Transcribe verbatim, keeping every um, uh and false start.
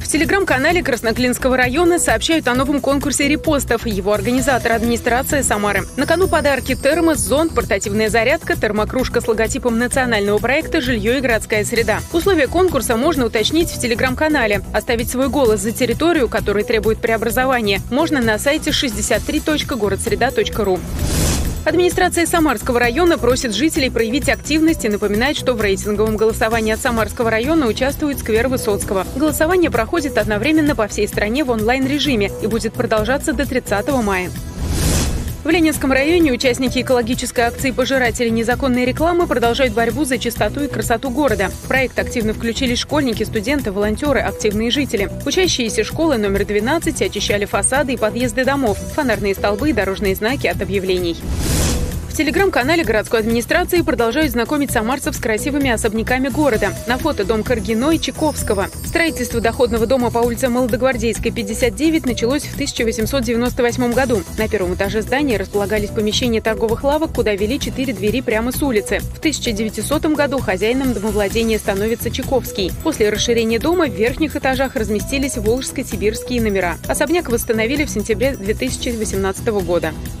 В телеграм-канале Красноклинского района сообщают о новом конкурсе репостов. Его организатор – администрация Самары. На кону подарки: термос, зонт, портативная зарядка, термокружка с логотипом национального проекта «Жилье и городская среда». Условия конкурса можно уточнить в телеграм-канале. Оставить свой голос за территорию, которая требует преобразования, можно на сайте шестьдесят три точка город среда точка ру. Администрация Самарского района просит жителей проявить активность и напоминает, что в рейтинговом голосовании от Самарского района участвует сквер Высоцкого. Голосование проходит одновременно по всей стране в онлайн-режиме и будет продолжаться до тридцатого мая. В Ленинском районе участники экологической акции «Пожиратели незаконной рекламы» продолжают борьбу за чистоту и красоту города. В проект активно включились школьники, студенты, волонтеры, активные жители. Учащиеся школы номер двенадцать очищали фасады и подъезды домов, фонарные столбы и дорожные знаки от объявлений. В телеграм-канале городской администрации продолжают знакомить самарцев с красивыми особняками города. На фото дом Каргино и Чайковского. Строительство доходного дома по улице Молодогвардейской, пятьдесят девять началось в тысяча восемьсот девяносто восьмом году. На первом этаже здания располагались помещения торговых лавок, куда вели четыре двери прямо с улицы. В тысяча девятисотом году хозяином домовладения становится Чайковский. После расширения дома в верхних этажах разместились волжско-сибирские номера. Особняк восстановили в сентябре две тысячи восемнадцатого года.